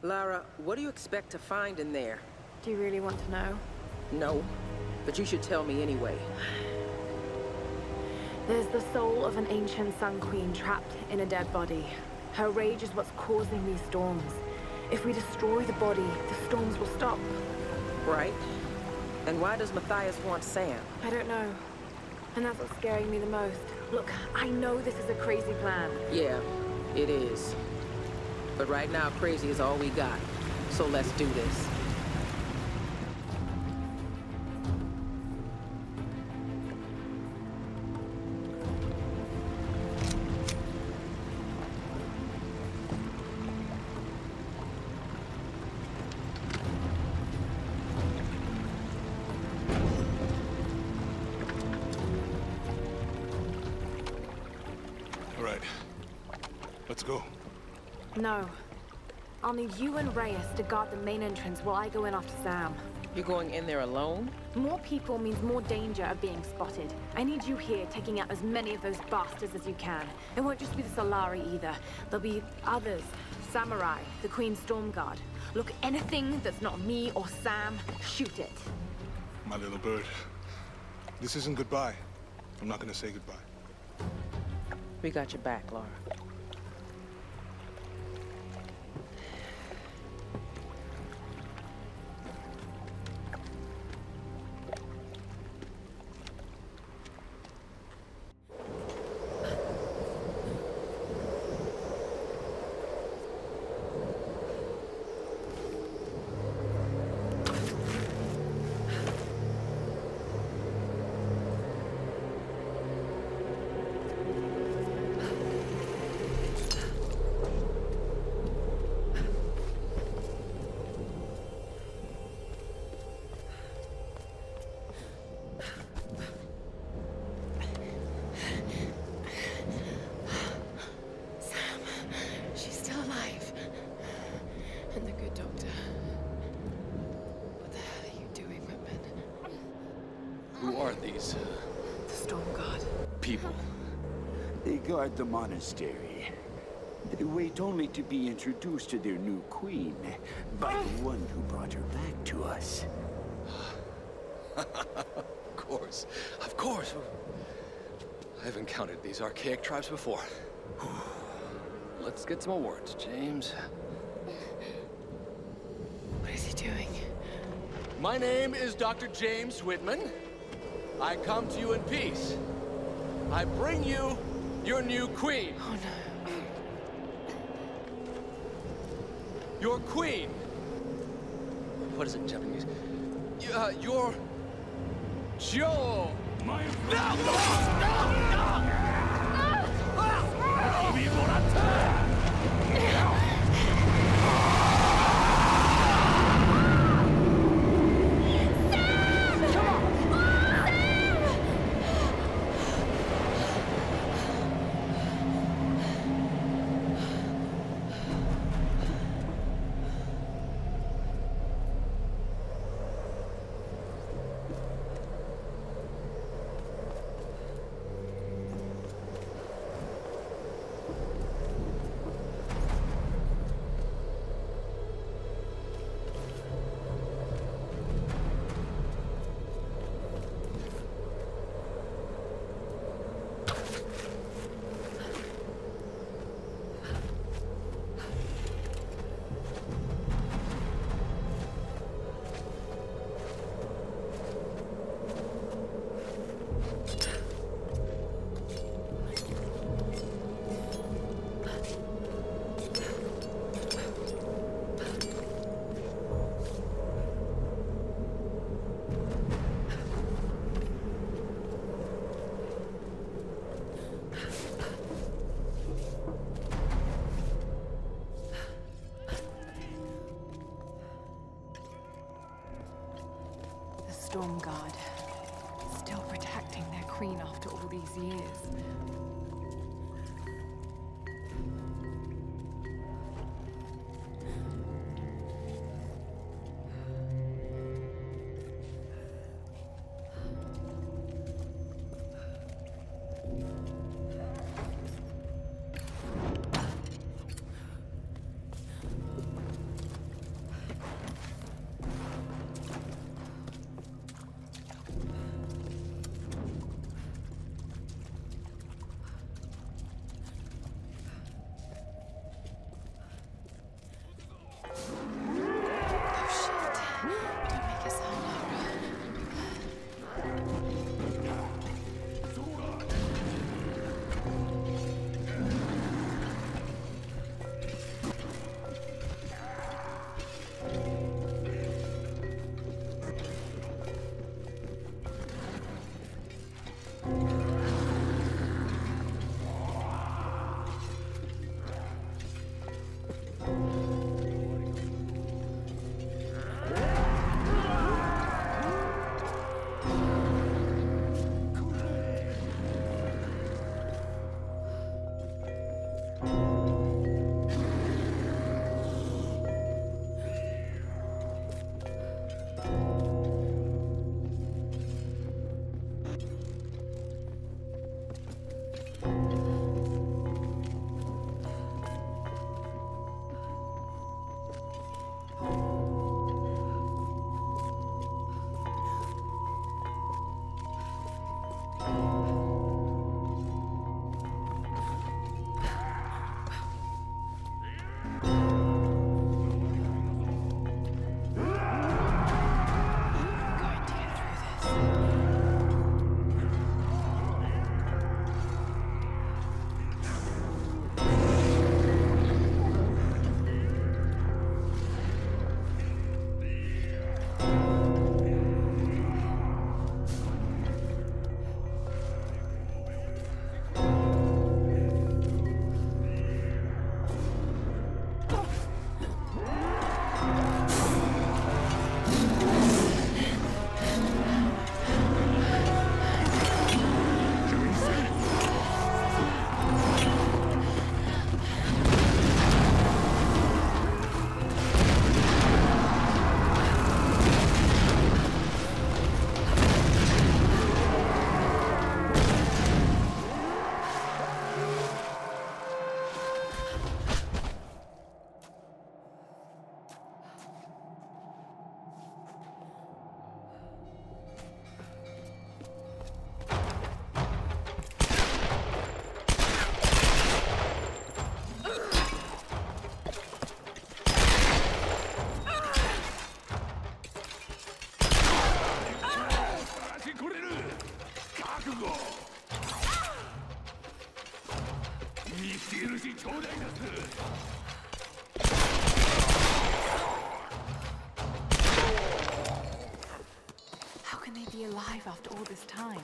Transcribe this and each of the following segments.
Lara, what do you expect to find in there? Do you really want to know? No, but you should tell me anyway. There's the soul of an ancient Sun Queen trapped in a dead body. Her rage is what's causing these storms. If we destroy the body, the storms will stop. Right. And why does Matthias want Sam? I don't know. And that's what's scaring me the most. Look, I know this is a crazy plan. Yeah, it is. But right now, crazy is all we got. So let's do this. Let's go. No. I'll need you and Reyes to guard the main entrance while I go in after Sam. You're going in there alone? More people means more danger of being spotted. I need you here taking out as many of those bastards as you can. It won't just be the Solari either. There'll be others. Samurai, the Queen's Storm Guard. Look, anything that's not me or Sam, shoot it. My little bird. This isn't goodbye. I'm not gonna say goodbye. We got your back, Lara. The Storm Guard. People. They guard the monastery. They wait only to be introduced to their new queen by the one who brought her back to us. Of course. Of course. I've encountered these archaic tribes before. Let's get some more words, James. What is he doing? My name is Dr. James Whitman. I come to you in peace. I bring you your new queen. Oh no. Your queen. What is it in Japanese? Your Joe. No! Storm Guard. Still protecting their queen after all these years. How can they be alive after all this time?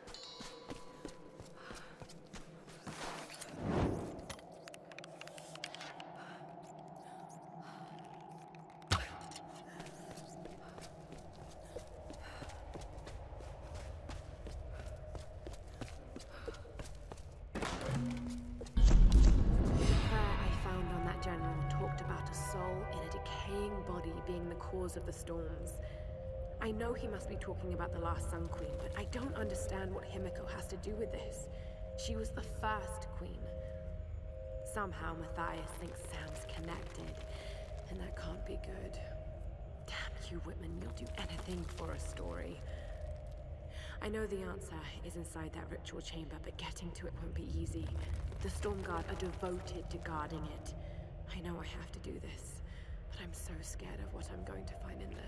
Being the cause of the storms. I know he must be talking about the last Sun Queen, but I don't understand what Himiko has to do with this. She was the first queen. Somehow Matthias thinks Sam's connected, and that can't be good. Damn you, Whitman, you'll do anything for a story. I know the answer is inside that ritual chamber, but getting to it won't be easy. The Stormguard are devoted to guarding it. I know I have to do this. But I'm so scared of what I'm going to find in there.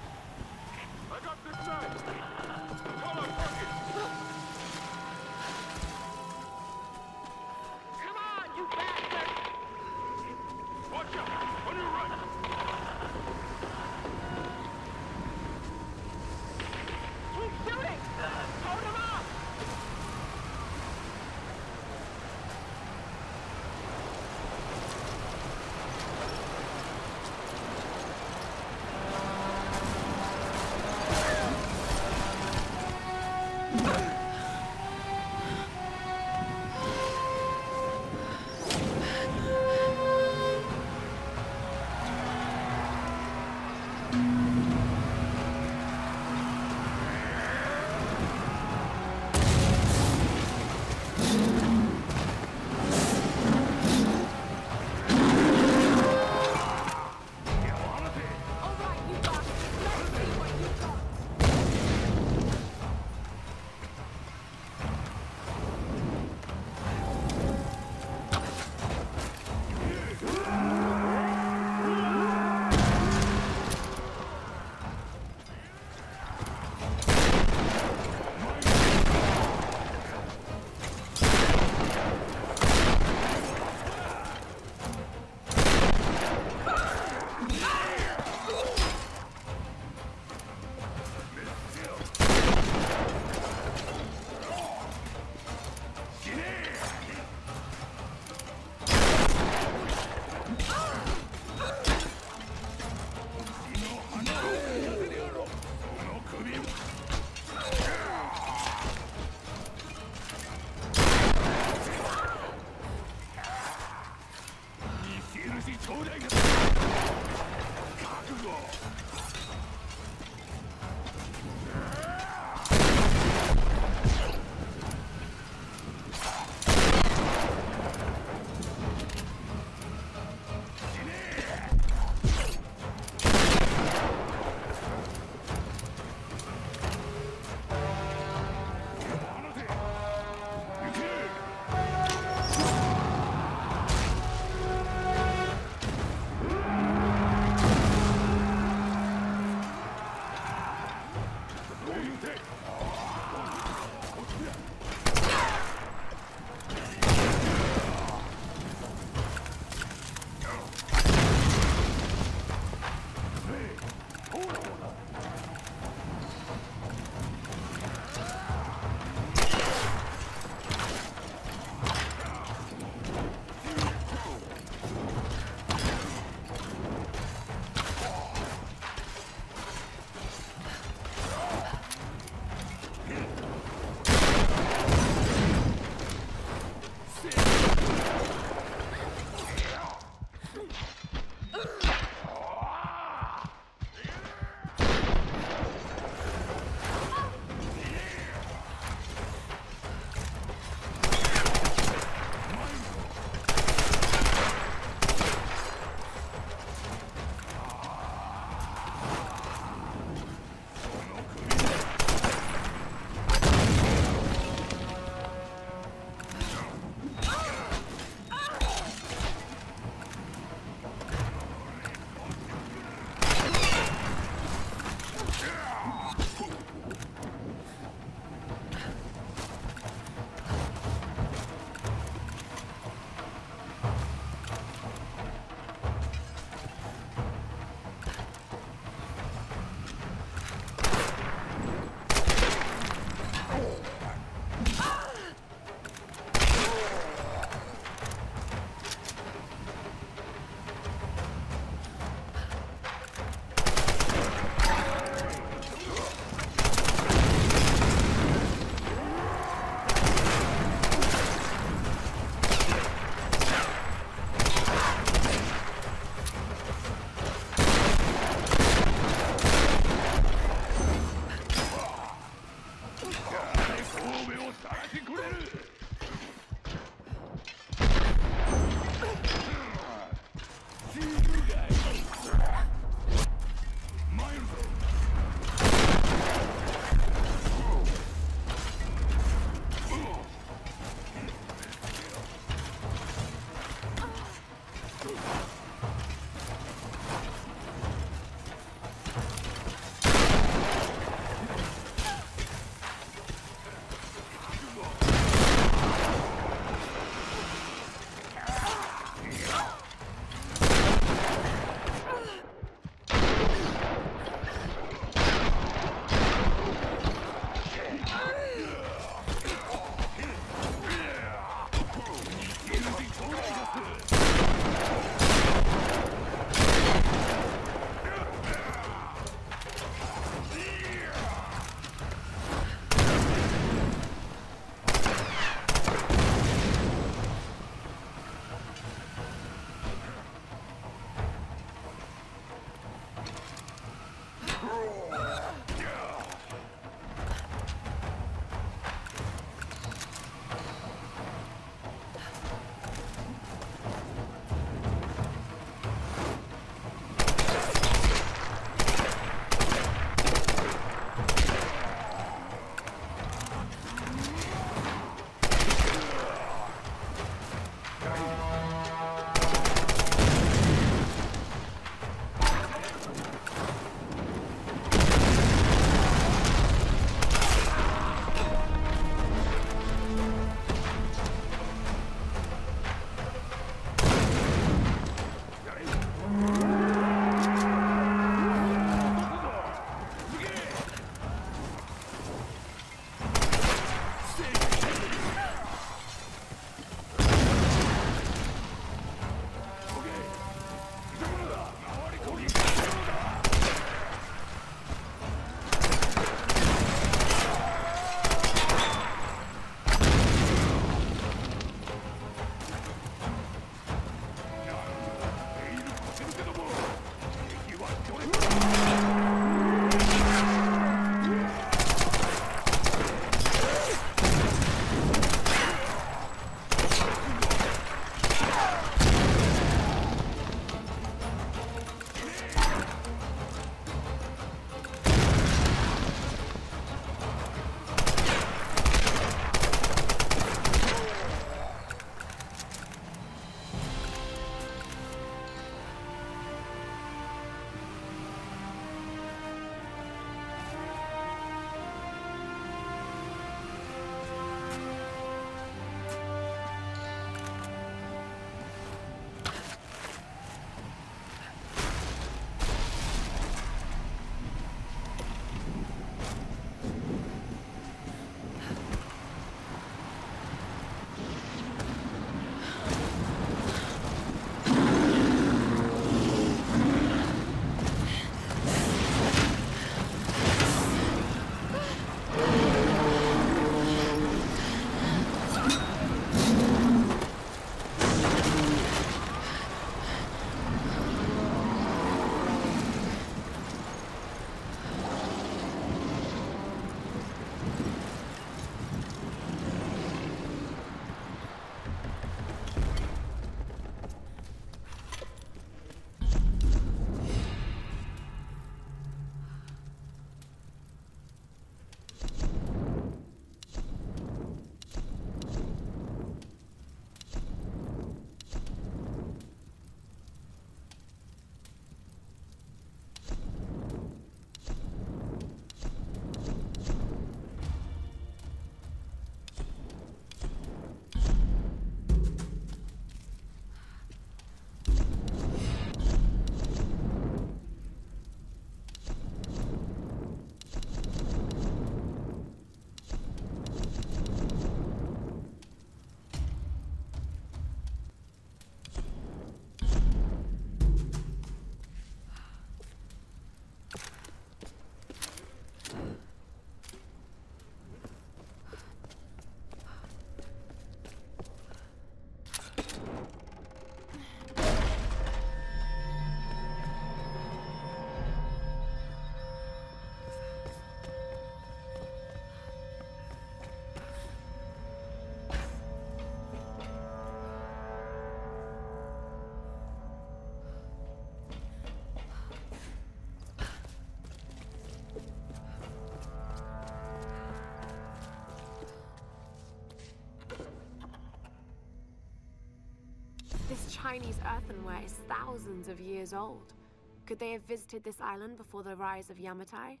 This Chinese earthenware is thousands of years old. Could they have visited this island before the rise of Yamatai?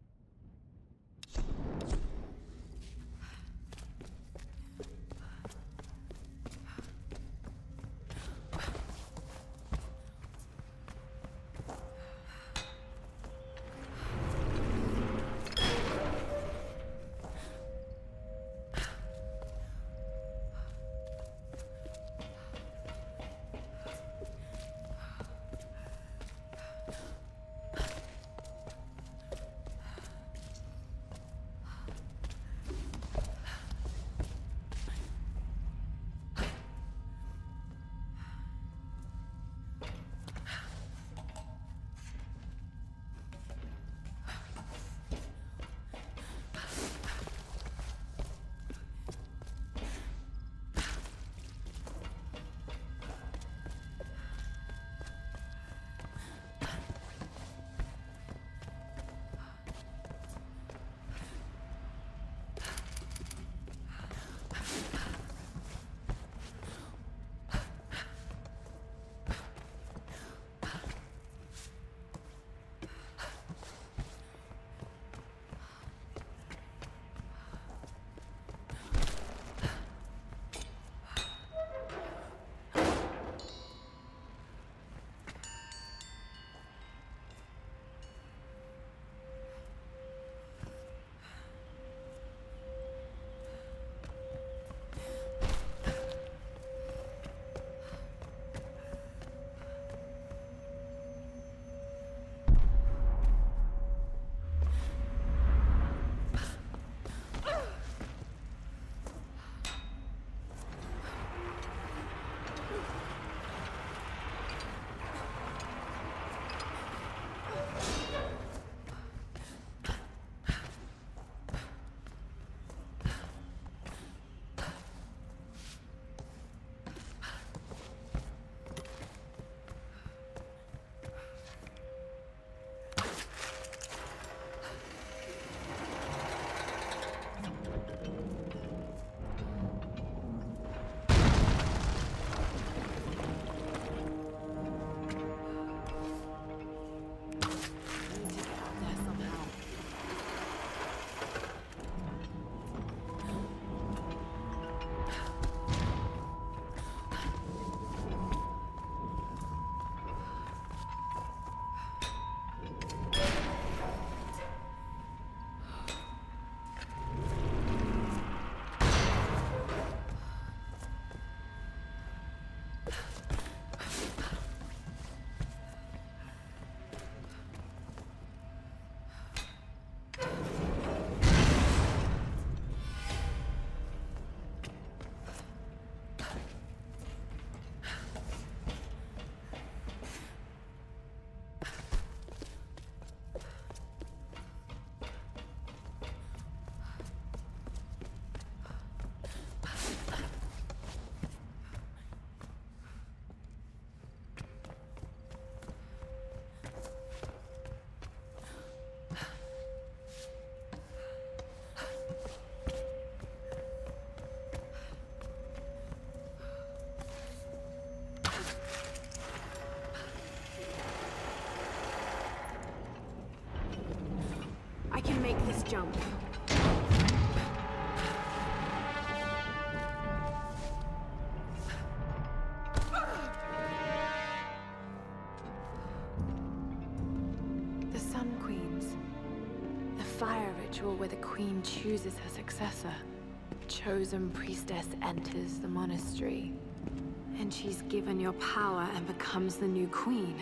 I can make this jump. The Sun Queens. The fire ritual where the queen chooses her successor. Chosen priestess enters the monastery. And she's given your power and becomes the new queen.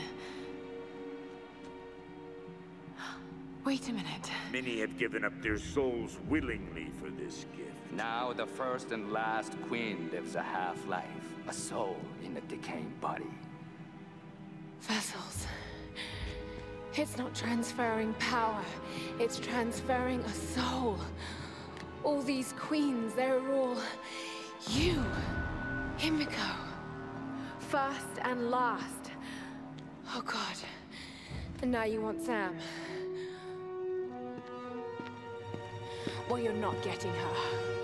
Wait a minute. Many have given up their souls willingly for this gift. Now the first and last queen lives a half-life, a soul in a decaying body. Vessels. It's not transferring power, it's transferring a soul. All these queens, they're all you, Himiko. First and last. Oh God. And now you want Sam. Well, you're not getting her.